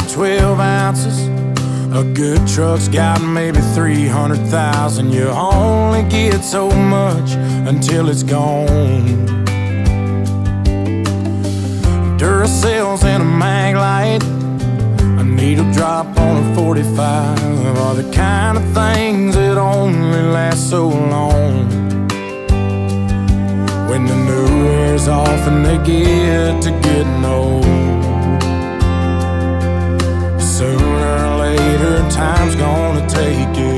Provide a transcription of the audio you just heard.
12 ounces. A good truck's got maybe 300,000. You only get so much until it's gone. Duracells and a mag light, a needle drop on a 45 are the kind of things that only last so long. When the new wears off and they get to getting old, sooner or later time's gonna take it.